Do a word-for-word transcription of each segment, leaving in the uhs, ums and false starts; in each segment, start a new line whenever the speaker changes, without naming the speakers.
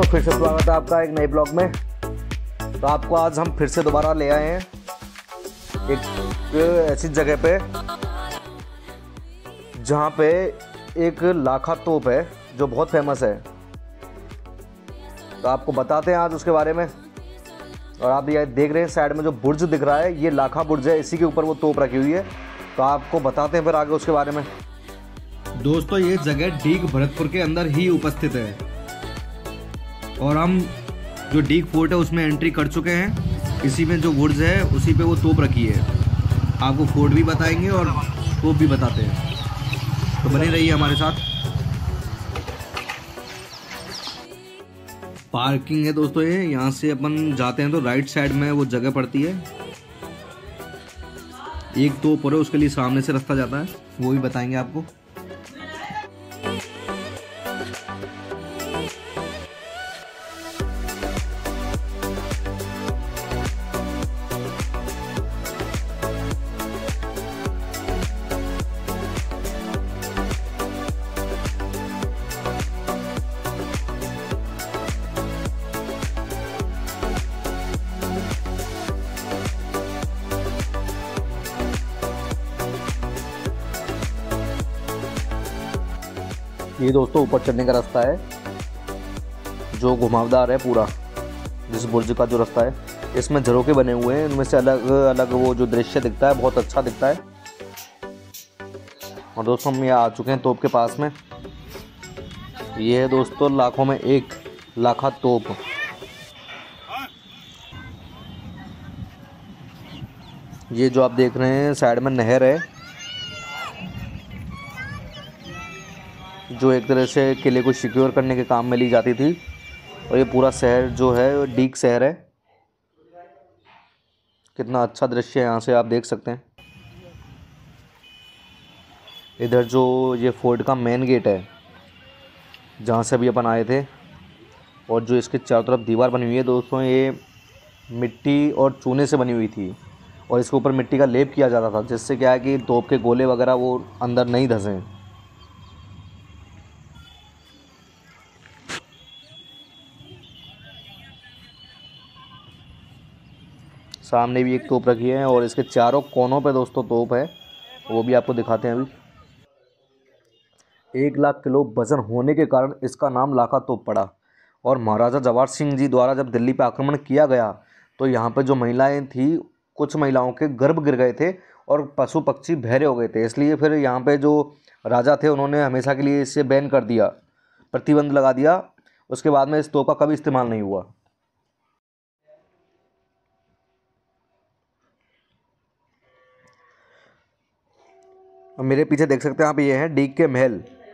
फिर से स्वागत है आपका एक नए ब्लॉग में। तो आपको आज हम फिर से दोबारा ले आए हैं एक ऐसी जगह पे जहाँ पे एक लाखा तोप है जो बहुत फेमस है। तो आपको बताते हैं आज उसके बारे में। और आप ये देख रहे हैं साइड में जो बुर्ज दिख रहा है, ये लाखा बुर्ज है, इसी के ऊपर वो तोप रखी हुई है। तो आपको बताते हैं फिर आगे उसके बारे में।
दोस्तों, ये जगह डीग भरतपुर के अंदर ही उपस्थित है और हम जो डीग फोर्ट है उसमें एंट्री कर चुके हैं। इसी में जो बुर्ज है उसी पे वो तोप रखी है। आपको फोर्ट भी बताएंगे और तोप भी बताते हैं, तो बने रहिए हमारे साथ। पार्किंग है दोस्तों, ये यहाँ से अपन जाते हैं तो राइट साइड में वो जगह पड़ती है। एक तोप है, उसके लिए सामने से रास्ता जाता है, वो भी बताएंगे आपको।
ये दोस्तों ऊपर चढ़ने का रास्ता है जो घुमावदार है पूरा। जिस बुर्ज का जो रास्ता है, इसमें झरोखे बने हुए हैं, इनमें से अलग अलग वो जो दृश्य दिखता है बहुत अच्छा दिखता है। और दोस्तों हम यहाँ आ चुके हैं तोप के पास में। ये है दोस्तों लाखों में एक लाखा तोप। ये जो आप देख रहे हैं साइड में नहर है जो एक तरह से किले को सिक्योर करने के काम में ली जाती थी। और ये पूरा शहर जो है डीग शहर है। कितना अच्छा दृश्य है, यहाँ से आप देख सकते हैं। इधर जो ये फोर्ट का मेन गेट है जहाँ से अभी अपन आए थे, और जो इसके चारों तरफ दीवार बनी हुई है दोस्तों, ये मिट्टी और चूने से बनी हुई थी और इसके ऊपर मिट्टी का लेप किया जाता था, जिससे क्या है कि तोप के गोले वगैरह वो अंदर नहीं धंसें। सामने भी एक तोप रखी है और इसके चारों कोनों पे दोस्तों तोप है, वो भी आपको दिखाते हैं अभी। एक लाख किलो वजन होने के कारण इसका नाम लाखा तोप पड़ा। और महाराजा जवाहर सिंह जी द्वारा जब दिल्ली पे आक्रमण किया गया तो यहाँ पे जो महिलाएं थी, कुछ महिलाओं के गर्भ गिर गए थे और पशु पक्षी बहरे हो गए थे। इसलिए फिर यहाँ पे जो राजा थे उन्होंने हमेशा के लिए इसे बैन कर दिया, प्रतिबंध लगा दिया। उसके बाद में इस तोप का कभी इस्तेमाल नहीं हुआ। मेरे पीछे देख सकते हैं आप, ये हैं डीग के महल।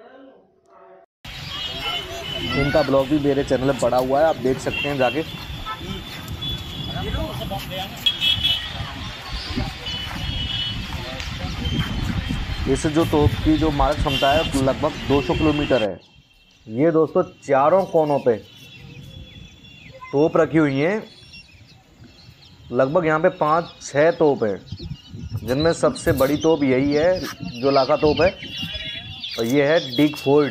इनका ब्लॉग भी मेरे चैनल में पड़ा हुआ है, आप देख सकते हैं जाके। इस जो तोप की जो मारक क्षमता है लगभग दो सौ किलोमीटर है। ये दोस्तों चारों कोनों पे तोप रखी हुई हैं। लगभग यहाँ पे पाँच छः तोप है, जिनमें सबसे बड़ी तोप यही है जो लाखा तोप है, और ये है डीग फोर्ट।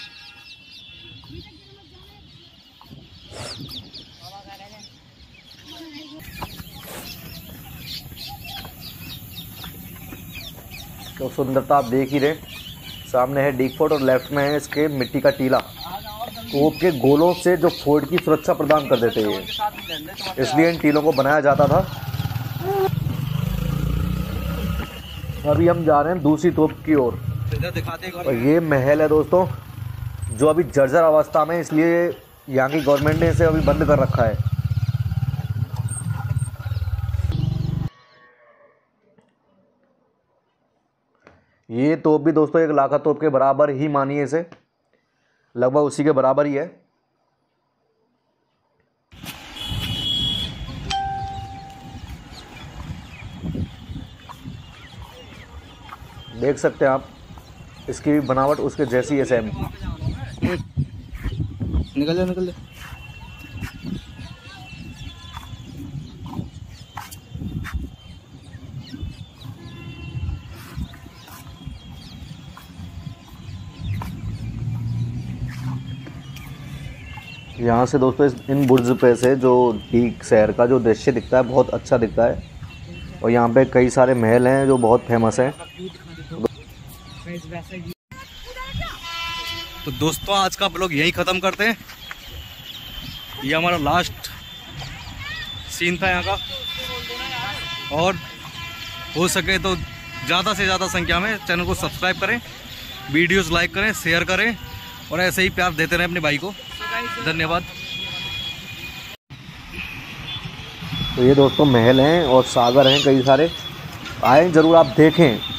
तो सुंदरता आप देख ही रहे, सामने है डीग फोर्ट और लेफ्ट में है इसके मिट्टी का टीला। तोप के गोलों से जो फोर्ट की सुरक्षा प्रदान कर देते हैं, इसलिए इन टीलों को बनाया जाता था। अभी हम जा रहे हैं दूसरी तोप की ओर। और ये महल है दोस्तों जो अभी जर्जर अवस्था में, इसलिए यहाँ की गवर्नमेंट ने इसे अभी बंद कर रखा है। ये तोप भी दोस्तों एक लाखा तोप के बराबर ही मानिए इसे, लगभग उसी के बराबर ही है। देख सकते हैं आप, इसकी भी बनावट उसके जैसी है सेम।
निकल जा निकल जा।
यहाँ से दोस्तों इस इन बुर्ज पे से जो डीग शहर का जो दृश्य दिखता है बहुत अच्छा दिखता है। और यहाँ पे कई सारे महल हैं जो बहुत फेमस हैं।
तो दोस्तों आज का ब्लॉग यहीं ख़त्म करते हैं। ये हमारा लास्ट सीन था यहाँ का। और हो सके तो ज़्यादा से ज़्यादा संख्या में चैनल को सब्सक्राइब करें, वीडियोस लाइक करें, शेयर करें और ऐसे ही प्यार देते रहें अपने भाई को। धन्यवाद।
तो ये दोस्तों महल हैं और सागर हैं कई सारे, आए ज़रूर आप देखें।